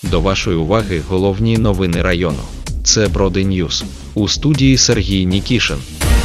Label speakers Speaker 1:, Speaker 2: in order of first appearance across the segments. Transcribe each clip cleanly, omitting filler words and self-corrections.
Speaker 1: До вашої уваги головні новини району. Це Броди Ньюс. У студії Сергій Нікішин.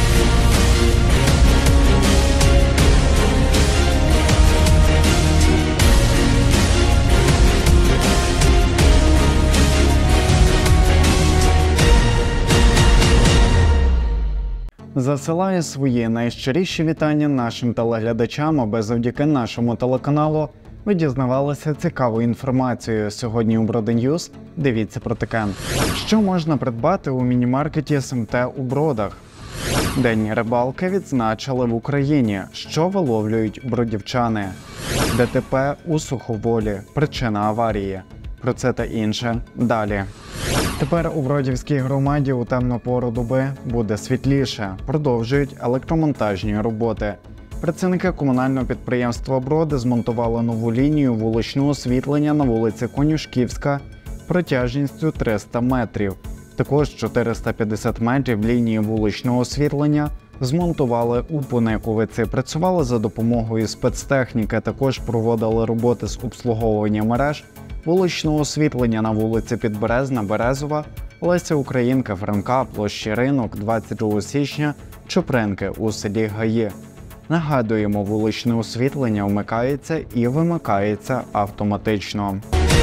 Speaker 2: Засилаю свої найщиріші вітання нашим телеглядачам, аби завдяки нашому телеканалу ви дізнавалися цікаву інформацію. Сьогодні у Броди Ньюс дивіться про таке. Що можна придбати у міні-маркеті СМТ у Бродах? День рибалки відзначили в Україні. Що виловлюють бродівчани? ДТП у Суховолі. Причина аварії. Про це та інше далі. Тепер у Бродівській громаді у темну пору доби буде світліше. Продовжують електромонтажні роботи. Працівники комунального підприємства «Броди» змонтували нову лінію вуличного освітлення на вулиці Конюшківська протяжністю 300 метрів. Також 450 метрів лінії вуличного освітлення змонтували у Пониковиці. Працювали за допомогою спецтехніки, також проводили роботи з обслуговування мереж вуличного освітлення на вулиці Підберезна, Березова, Леся Українка, Франка, площі Ринок, 22 січня, Чупринки у селі Гаї. Нагадуємо, вуличне освітлення вмикається і вимикається автоматично.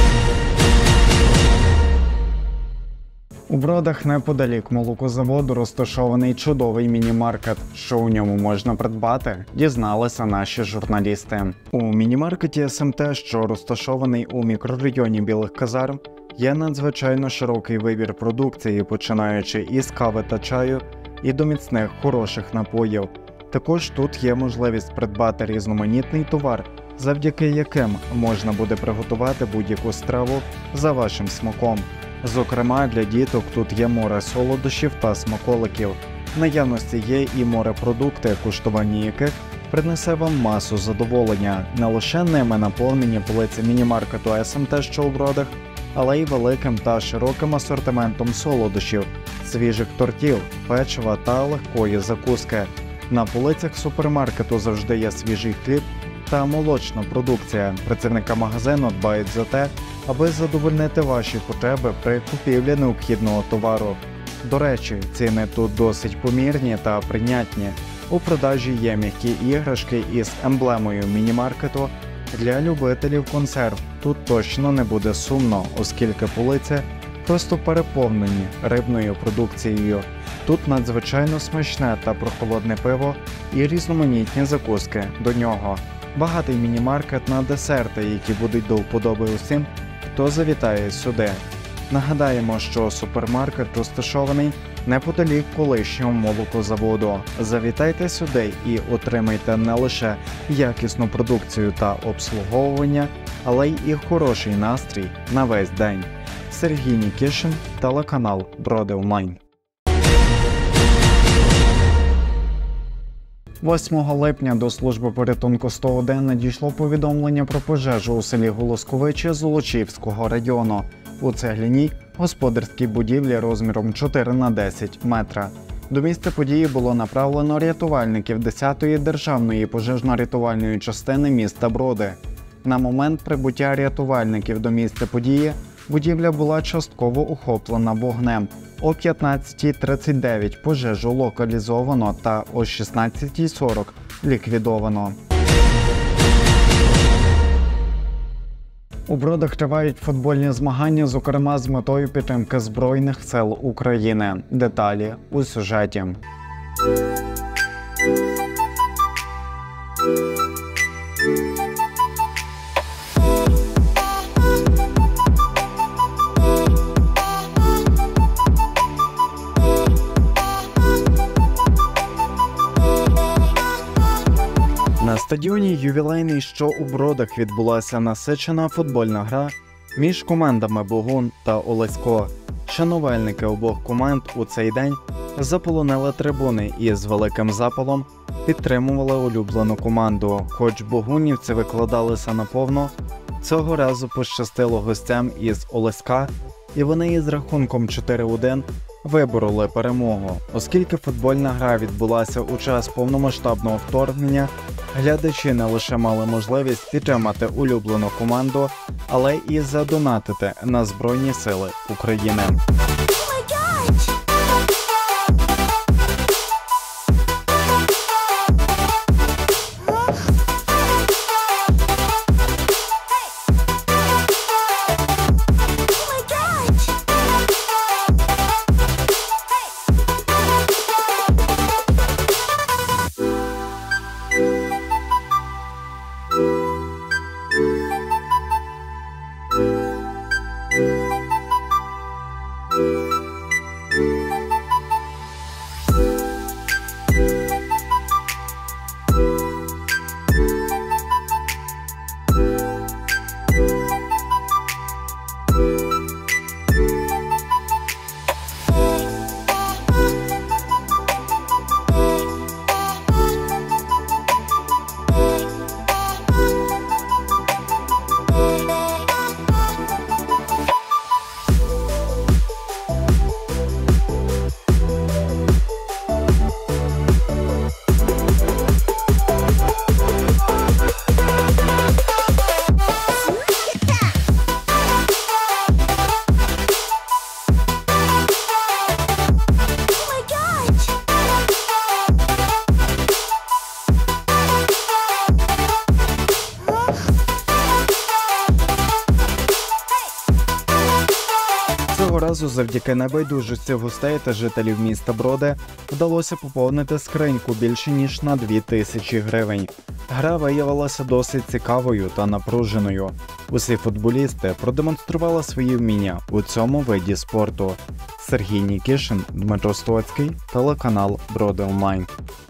Speaker 2: У Бродах неподалік молокозаводу розташований чудовий міні-маркет. Що у ньому можна придбати, дізналися наші журналісти. У міні-маркеті СМТ, що розташований у мікрорайоні Білих Казарм, є надзвичайно широкий вибір продукції, починаючи із кави та чаю і до міцних хороших напоїв. Також тут є можливість придбати різноманітний товар, завдяки яким можна буде приготувати будь-яку страву за вашим смаком. Зокрема, для діток тут є море солодощів та смаколиків. В наявності є і морепродукти, куштування яких принесе вам масу задоволення. Не лише ними наповнені полиці міні-маркету СМТ, що у Бродах, але й великим та широким асортиментом солодощів, свіжих тортів, печива та легкої закуски. На полицях супермаркету завжди є свіжий хліб та молочна продукція. Працівники магазину дбають за те, аби задовольнити ваші потреби при купівлі необхідного товару. До речі, ціни тут досить помірні та прийнятні. У продажі є м'які іграшки із емблемою міні-маркету. Для любителів консерв тут точно не буде сумно, оскільки полиці просто переповнені рибною продукцією. Тут надзвичайно смачне та прохолодне пиво і різноманітні закуски до нього. Багатий міні-маркет на десерти, які будуть до вподоби усім, хто завітає сюди. Нагадаємо, що супермаркет розташований неподалік колишнього молокозаводу. Завітайте сюди і отримайте не лише якісну продукцію та обслуговування, але й хороший настрій на весь день. Сергій Нікішин, телеканал Броди Онлайн. 8 липня до служби порятунку 101 надійшло повідомлення про пожежу у селі Голосковичі Золочівського району. У цегляній господарській будівлі розміром 4 на 10 метра. До місця події було направлено рятувальників 10-ї державної пожежно-рятувальної частини міста Броди. На момент прибуття рятувальників до місця події будівля була частково охоплена вогнем. О 15:39 пожежу локалізовано та о 16:40 ліквідовано. У Бродах тривають футбольні змагання, зокрема з метою підтримки Збройних сил України. Деталі у сюжеті. На стадіоні «Ювілейний», що у Бродах, відбулася насичена футбольна гра між командами «Богун» та «Олесько». Шанувальники обох команд у цей день заполонили трибуни і з великим запалом підтримували улюблену команду. Хоч богунівці викладалися наповно, цього разу пощастило гостям із «Олеська», і вони із рахунком 4-1 вибороли перемогу. Оскільки футбольна гра відбулася у час повномасштабного вторгнення, Глядачі не лише мали можливість підтримати улюблену команду, але і задонатити на Збройні Сили України. Цього разу завдяки небайдужості гостей та жителів міста Броди вдалося поповнити скриньку більше ніж на 2000 гривень. Гра виявилася досить цікавою та напруженою. Усі футболісти продемонстрували свої вміння у цьому виді спорту. Сергій Нікішин, Дмитро Стоцький, телеканал Броди Онлайн.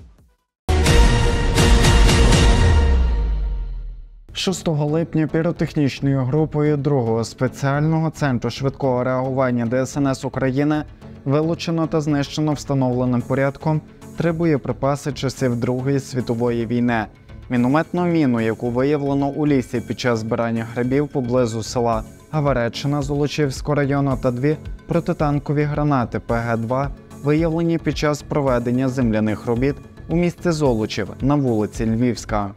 Speaker 2: 6 липня піротехнічною групою 2-го спеціального центру швидкого реагування ДСНС України вилучено та знищено встановленим порядком 3 боєприпаси часів Другої світової війни, мінометну міну, яку виявлено у лісі під час збирання грибів поблизу села Гавереччина Золочівського району та 2 протитанкові гранати ПГ-2, виявлені під час проведення земляних робіт у місті Золочів на вулиці Львівська.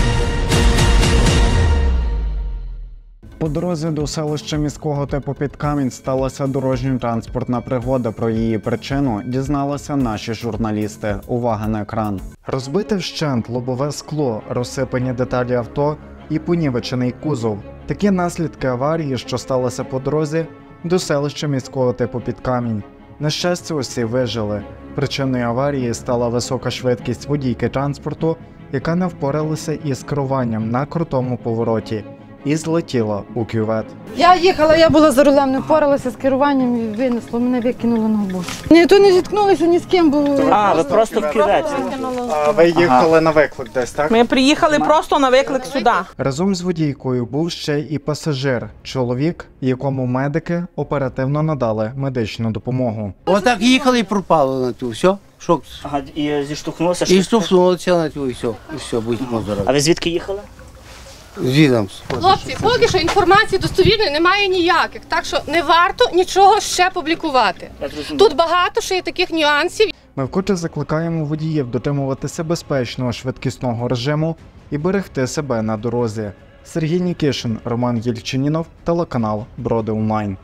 Speaker 2: По дорозі до селища міського типу Підкамінь сталася дорожньо-транспортна пригода. Про її причину дізналися наші журналісти. Увага на екран. Розбите вщент лобове скло, розсипані деталі авто і понівечений кузов. Такі наслідки аварії, що сталося по дорозі до селища міського типу Підкамінь. На щастя, усі вижили. Причиною аварії стала висока швидкість водійки транспорту, яка не впоралася із керуванням на крутому повороті і злетіла у кювет.
Speaker 3: Я їхала, я була за рулем, не впоралася з керуванням і винесло, мене викинуло на обочину. Ні, то не зіткнулися ні з ким, бо...
Speaker 4: Ви просто в кюветі.
Speaker 2: А ви їхали на виклик десь, так?
Speaker 4: Ми приїхали просто на виклик сюди.
Speaker 2: Разом з водійкою був ще і пасажир, чоловік, якому медики оперативно надали медичну допомогу.
Speaker 5: Отак їхали і пропали на ту, все. Шок.
Speaker 4: Ага, і зіштовхнулося?
Speaker 5: І штовхнулися на ту, і все, будьмо здорові.
Speaker 4: А ви звідки їхали?
Speaker 5: Звідом.
Speaker 6: Хлопці, поки що інформації достовірної немає ніяких, так що не варто нічого ще публікувати. Тут багато ще є таких нюансів.
Speaker 2: Ми вкотре закликаємо водіїв дотримуватися безпечного швидкісного режиму і берегти себе на дорозі. Сергій Нікішин, Роман Єльчинінов, телеканал Броди Онлайн.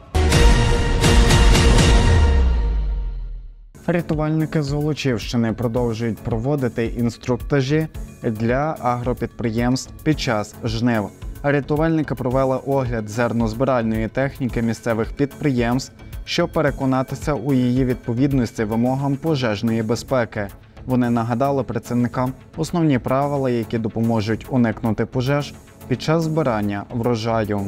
Speaker 2: Рятувальники Золочівщини продовжують проводити інструктажі для агропідприємств під час жнив. Рятувальники провели огляд зернозбиральної техніки місцевих підприємств, щоб переконатися у її відповідності вимогам пожежної безпеки. Вони нагадали працівникам основні правила, які допоможуть уникнути пожеж під час збирання врожаю.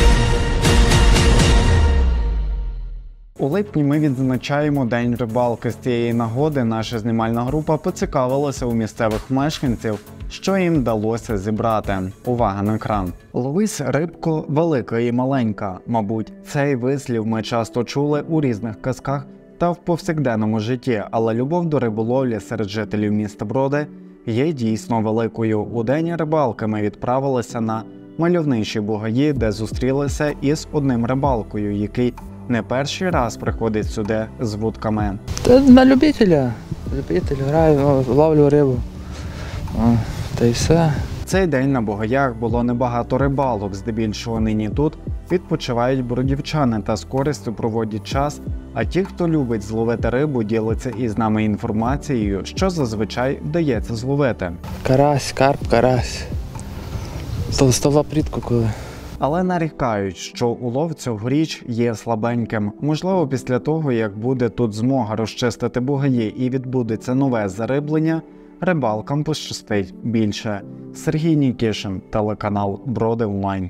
Speaker 2: У липні ми відзначаємо День рибалки. З цієї нагоди наша знімальна група поцікавилася у місцевих мешканців, що їм вдалося зібрати. Увага на екран. Ловись рибко, велика і маленька. Мабуть, цей вислів ми часто чули у різних казках та в повсякденному житті, але любов до риболовлі серед жителів міста Броди є дійсно великою. У День рибалки ми відправилися на мальовничі бугаї, де зустрілися із одним рибалкою, який не перший раз приходить сюди з вудками.
Speaker 7: Та на любителя. Любитель, граю, ловлю рибу. Та й все.
Speaker 2: Цей день на Бугаях було небагато рибалок, здебільшого нині тут відпочивають бродівчани та з користю проводять час, а ті, хто любить зловити рибу, діляться із нами інформацією, що зазвичай вдається зловити.
Speaker 7: Карась, карп, карась. Толстолоб рідко коли.
Speaker 2: Але нарікають, що улов цьогоріч є слабеньким. Можливо, після того, як буде тут змога розчистити Бугаї і відбудеться нове зариблення, рибалкам пощастить більше. Сергій Нікішин, телеканал Броди Онлайн.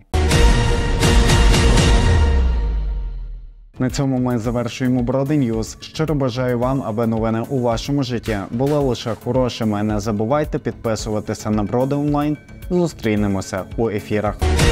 Speaker 2: На цьому ми завершуємо Броди Ньюс. Щиро бажаю вам, аби новини у вашому житті були лише хорошими. Не забувайте підписуватися на Броди Онлайн. Зустрінемося у ефірах.